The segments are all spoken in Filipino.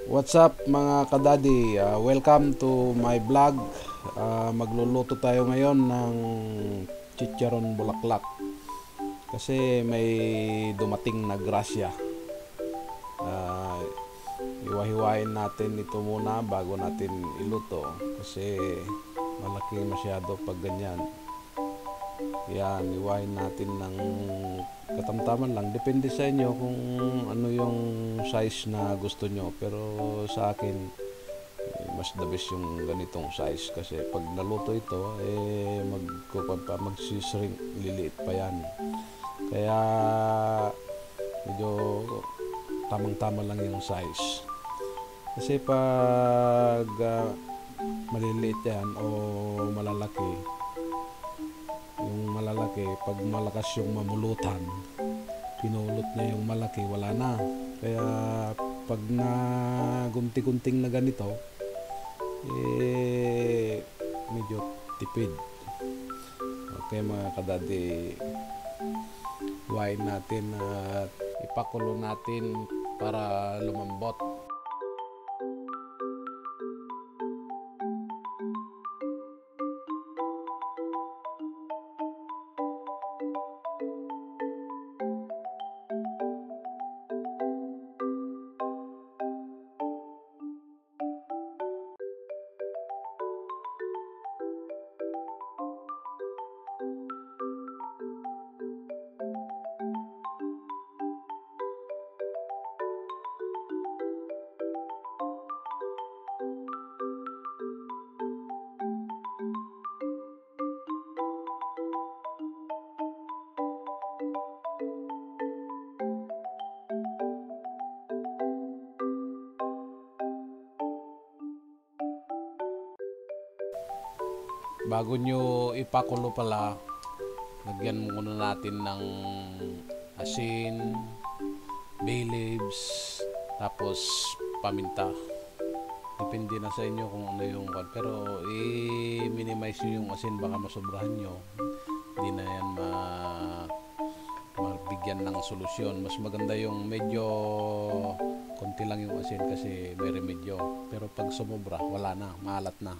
What's up mga kadadi? Welcome to my vlog. Magluluto tayo ngayon ng chicharon bulaklak. Kasi may dumating na grasya. Iwa-hiwain natin ito muna bago natin iluto. Kasi malaki masyado pag ganyan. Yan, iwain natin ng katamtaman lang. Depende sa inyo kung ano yung size na gusto nyo. Pero sa akin, mas the best yung ganitong size. Kasi pag naluto ito, magsisring, liliit pa yan. Kaya medyo tamang-tama lang yung size. Kasi pag maliliit yan o malalaki, yung malalaki, pag malakas yung mamulutan, pinulot niya yung malaki, wala na. Kaya pag na gunti-gunting na ganito, medyo tipid. Okay mga kadadi, iwain natin at ipakulo natin para lumambot. Bago nyo ipakulo pala, lagyan muna natin ng asin, bay leaves, tapos paminta. Depende na sa inyo kung ano yung pero i-minimize nyo yung asin, baka masobrahan nyo. Hindi na yan mabigyan ng solusyon. Mas maganda yung medyo konti lang yung asin kasi may remedyo. Pero pag sumobra, wala na, maalat na.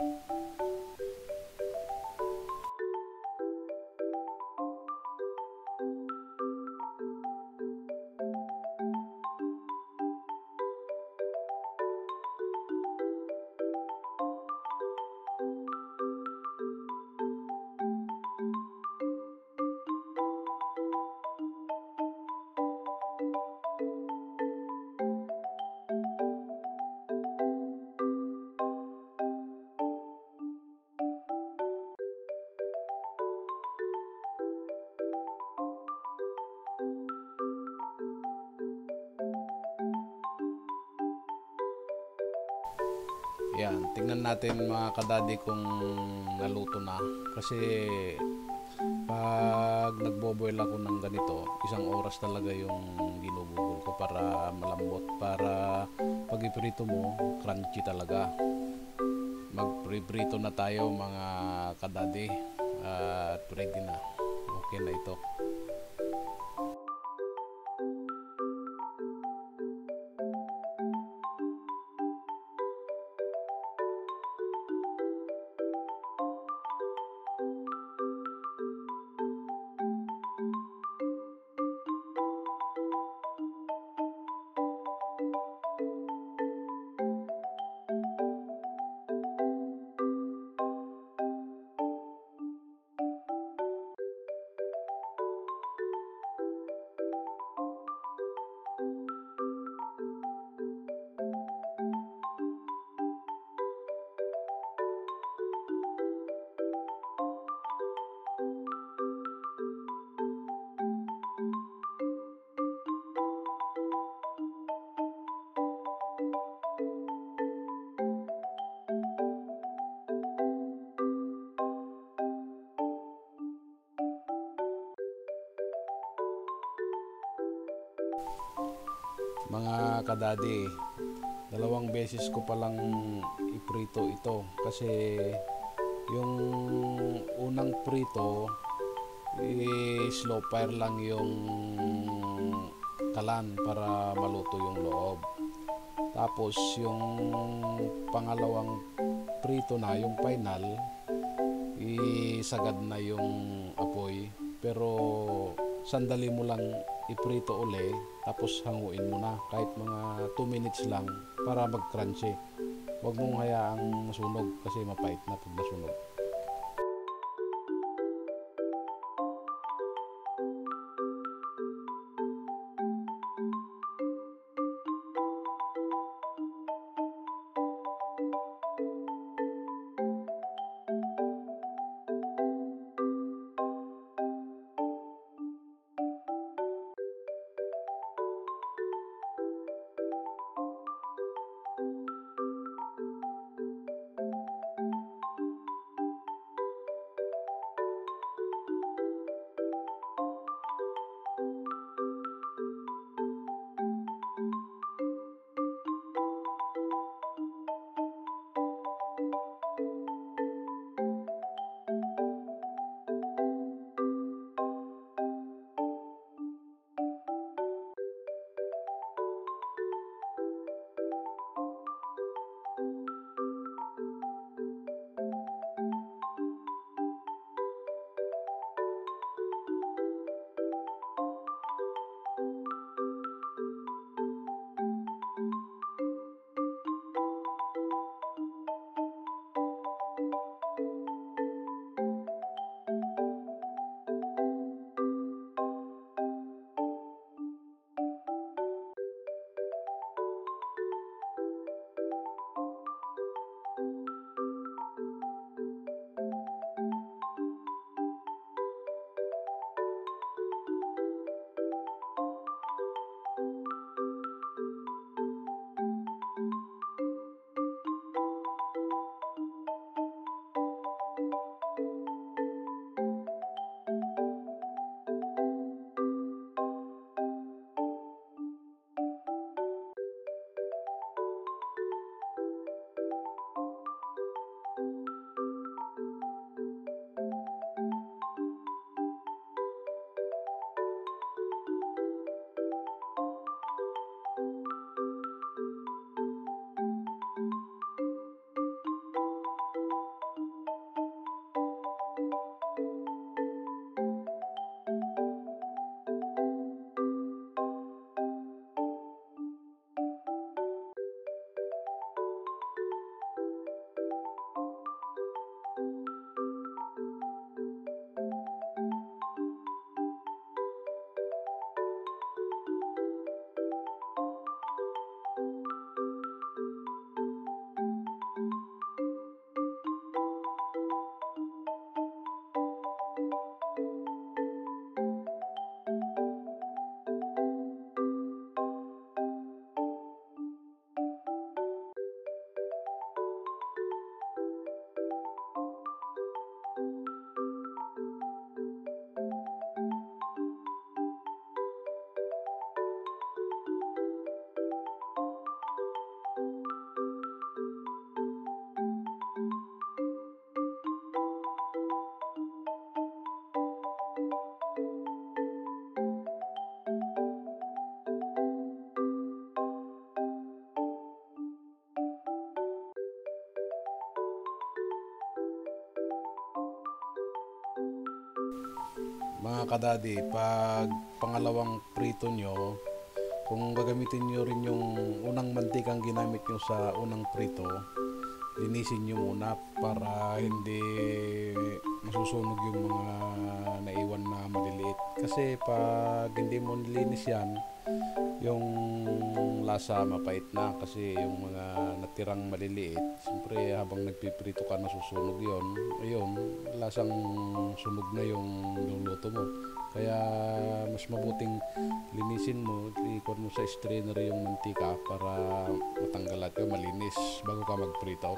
Yan, tingnan natin mga kadadi kung naluto na. Kasi pag nagboboil ako ng ganito, 1 oras talaga yung ginugugol ko para malambot. Para pag iprito mo, crunchy talaga. Magpriprito na tayo mga kadadi. At ready na. Okay na ito. Mga kadadi, 2 beses ko palang iprito ito kasi yung unang prito slow fire lang yung kalan para maluto yung loob. Tapos yung pangalawang prito na, yung final, isagad na yung apoy. Pero sandali mo lang iprito uli, tapos hanguin mo na kahit mga 2 minutes lang para mag-crunchy. Huwag mong hayaang masunog kasi mapait na pag nasunog. Mga kadadi, pag pangalawang prito nyo, kung gagamitin nyo rin yung unang mantikang ginamit nyo sa unang prito, linisin nyo muna para hindi masusunog yung mga naiwan na maliliit. Kasi pag hindi mo nilinis yan, yung lasa mapait na kasi yung mga natirang maliliit, siyempre habang nagpiprito ka nasusunog yon, ayun, lasang sunog na yung luluto mo. Kaya mas mabuting linisin mo, ikon mo sa strainer yung mantika para matanggal at yung malinis bago ka magprito.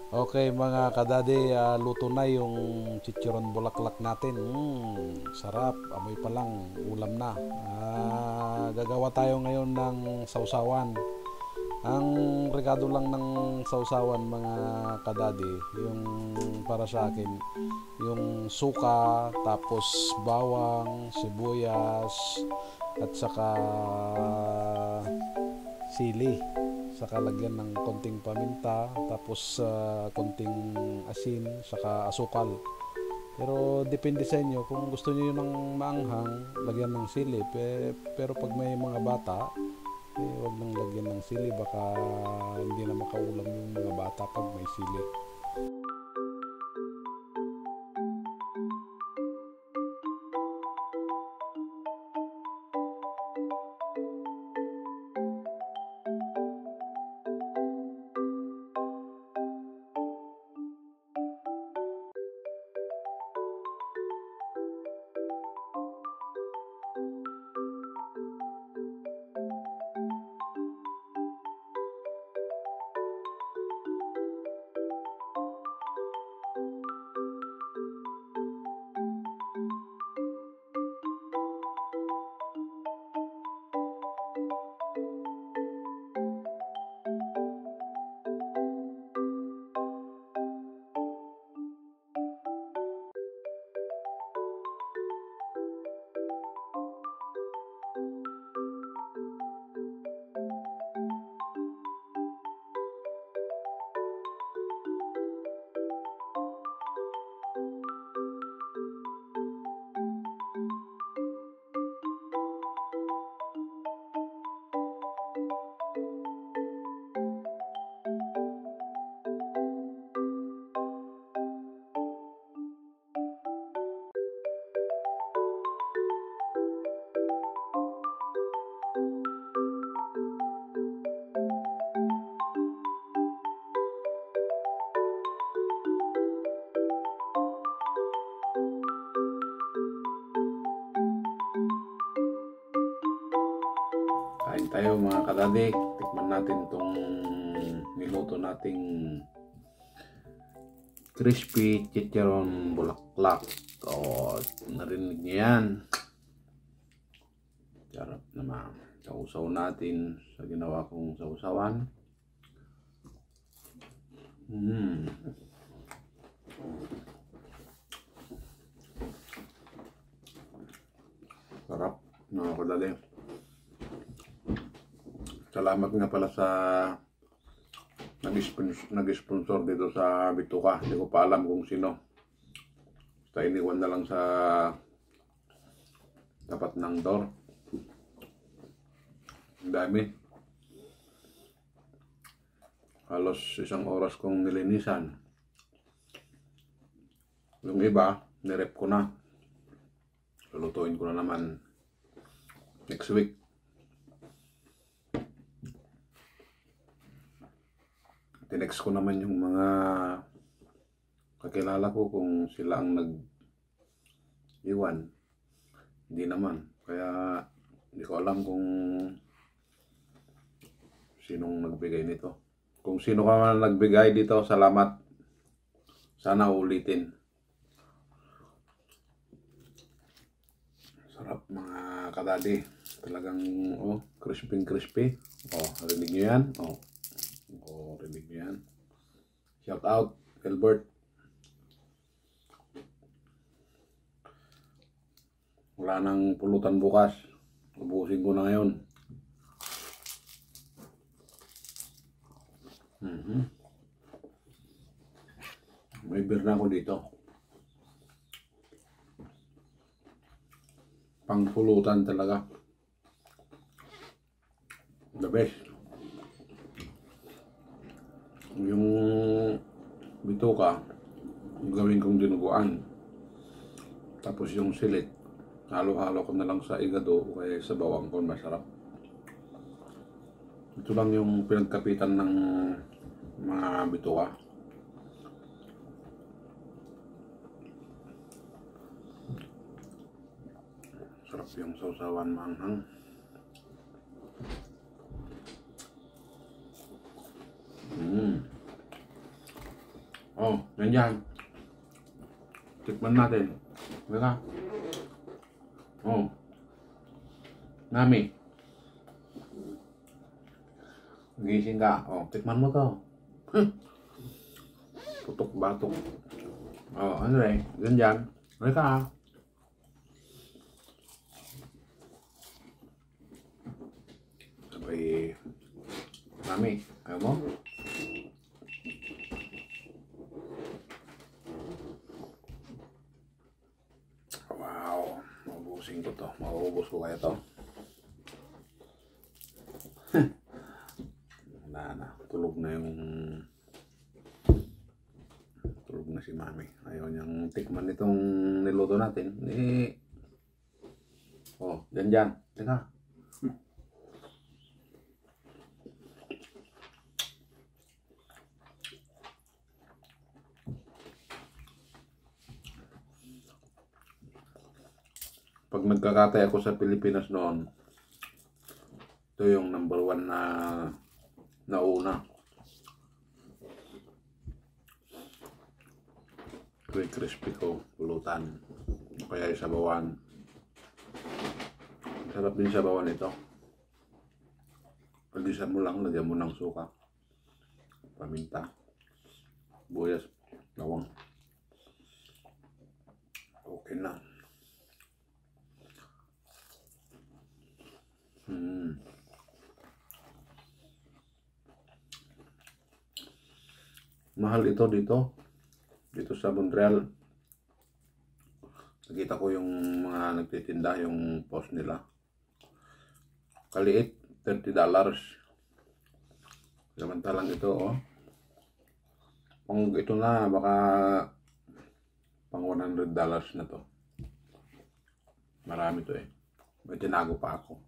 Okay mga kadadi, luto na yung chicharon bulaklak natin. Sarap, amoy pa lang, ulam na. Gagawa tayo ngayon ng sausawan. Ang rekado lang ng sausawan mga kadadi, yung para sa akin, yung suka, tapos bawang, sibuyas, at saka sili, saka lagyan ng konting paminta, tapos konting asin, saka asukal. Pero depende sa inyo kung gusto niyo ng maanghang, lagyan ng sili. Pero pag may mga bata, wag nang lagyan ng sili, baka hindi na makaulam yung mga bata pag may sili. Kain tayo mga kadadik. Tikman natin itong niluto nating crispy chicharon bulaklak. Narinig niyo yan. Sarap naman. Sausaw natin sa ginawa kong sausawan. Sarap mga kadadik. Salamat nga pala sa nag-sponsor dito sa Bituka. Hindi ko pa alam kung sino. Basta iniwan na lang sa tapat ng door. Ang dami. Halos 1 oras kong nilinisan. Yung iba, nirep ko na. Lulutuin ko na naman next week. Tinext ko naman yung mga kakilala ko kung sila ang nag-iwan. Hindi naman. Kaya hindi ko alam kung sinong nagbigay nito. Kung sino ka man nagbigay dito, salamat. Sana ulitin. Sarap mga kadadi. Talagang crispy. Rinig nyo yan? Rinig nyo yan. Shout out, Albert. Wala nang pulutan bukas. Ubusin ko na ngayon. May beer na ako dito. Pang pulutan talaga. The best. Yung bituka, gawin kong dinuguan. Tapos yung silit, halo-halo ko na lang sa igado o kaya sa bawang ko, masarap. Ito lang yung pinagkapitan ng mga bituka. Sarap yung sausawan manghang. Oh, nandiyan. Tikman natin. Mira. Oh. Nami. Gising ka. Oh, tikman mo to. Putok batok. Oh, ano rin? Ganyan. Mira. Sabay. Nami. Ayaw mo? Wow. Maubusin ko to. Maubos ko kaya to. Wala na. Tulog na si Mami. Ayaw niyang tikman itong niluto natin. Oh, dyan. Teka. Pag nagkakatay ako sa Pilipinas noon, ito yung number 1 na nauna. Crispy ko, pulutan. Kaya yung sabawan. Sarap din sabawan ito. Pagisan mo lang, lagyan mo ng suka, paminta, buyas, bawang. Okay na. Mahal ito dito sa Montreal. Nakita ko yung mga nagtitinda, yung post nila. Kaliit, $30. Samantalang ito, oh. Pang ito na, baka pang $100 na to. Marami to eh. May tinago pa ako.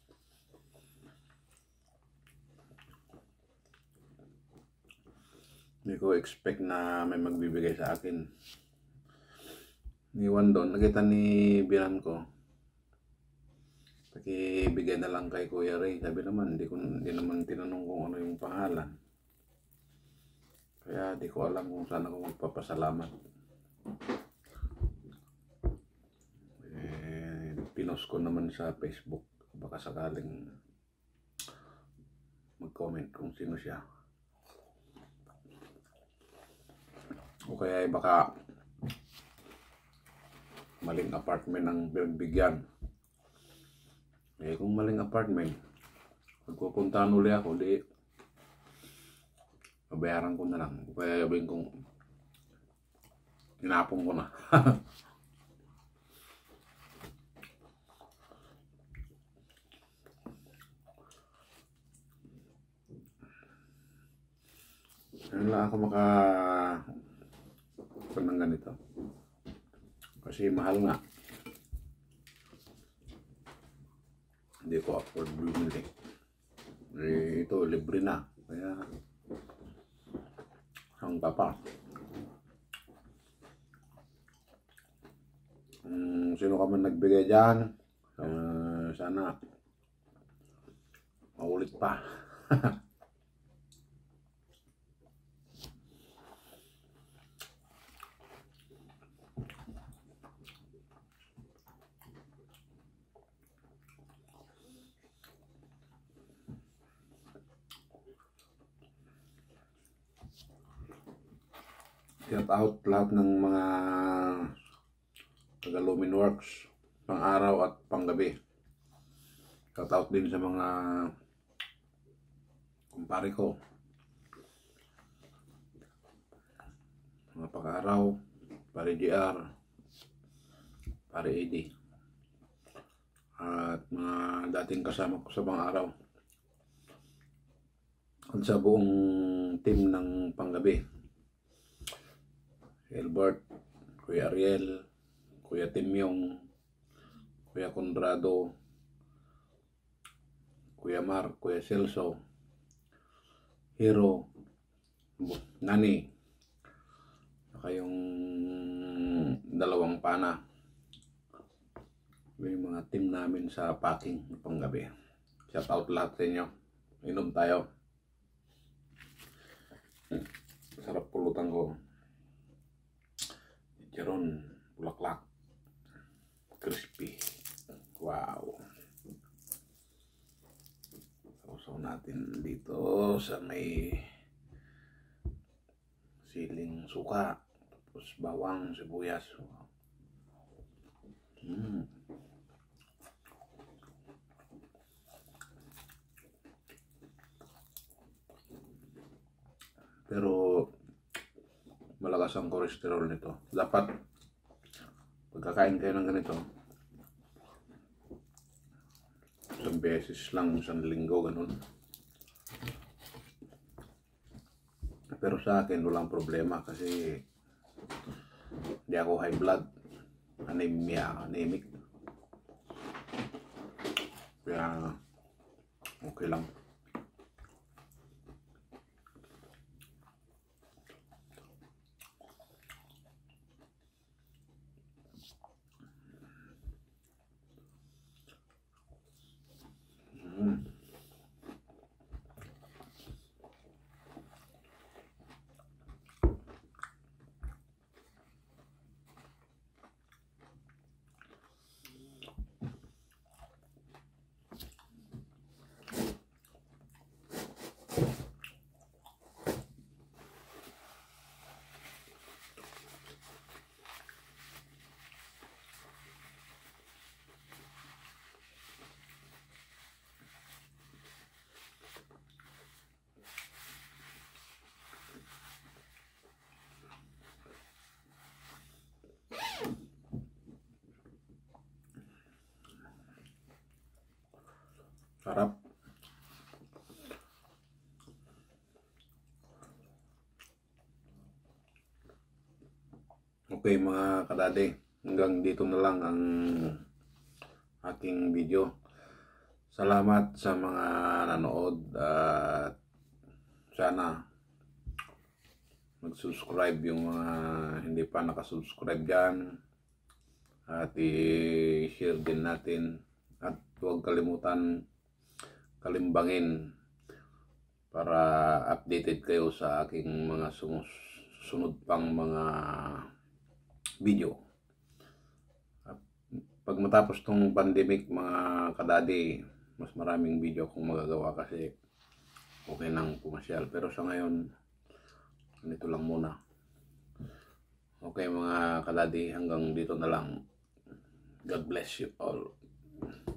Hindi ko expect na may magbibigay sa akin. Niwan doon, nakita ni Biran ko. Pakibigay na lang kay Kuya Ray. Sabi naman, hindi naman tinanong kung ano yung pangalan. Kaya di ko alam kung saan ako magpapasalamat. Pinost ko naman sa Facebook. Baka sakaling mag-comment kung sino siya. O kaya baka maling apartment ang bigyan. Eh kung maling apartment, magpupuntahan uli ako, di babayaran ko na lang. O kaya sabihin kong inapong ko na. Ngayon lang ako ng ganito. Kasi mahal nga. Hindi ko afford bumili. Eh, ito libre na. Kaya ang papa. Sino ka man nagbigay dyan, sana maulit pa. Shout out lahat ng mga taga-Lumin Works, pang araw at pang gabi. Shout out din sa mga kumpare ko, mga pang-araw, pare GR, pare AD, at mga dating kasama ko sa pang-araw, at sa buong team ng panggabi. Albert, Kuya Ariel, Kuya Timyong, Kuya Conrado, Kuya Mark, Kuya Celso, Hero, Nani, saka yung dalawang pana. Yung mga team namin sa packing panggabi. Shout out lahat sa inyo. Inom tayo. Sarap pulutan ko. chicharon, bulaklak, crispy. Wow. Sausaw natin dito sa may siling suka, tapos bawang, sibuyas. Pero malakas ang cholesterol nito. Dapat pagkakain kayo ng ganito, isang beses lang, isang linggo, ganun. Pero sa akin, walang problema kasi hindi ako high blood, anemic. Kaya okay lang. Sarap. Okay mga kadadi, hanggang dito na lang ang aking video. Salamat sa mga nanood at sana mag-subscribe yung mga hindi pa nakasubscribe dyan at i-share din natin at huwag kalimbangin para updated kayo sa aking mga sunod pang mga video. At pag matapos tong pandemic mga kadadi, mas maraming video akong magagawa kasi okay nang pumasyal. Pero sa ngayon, ganito lang muna. Okay mga kadadi, hanggang dito na lang. God bless you all.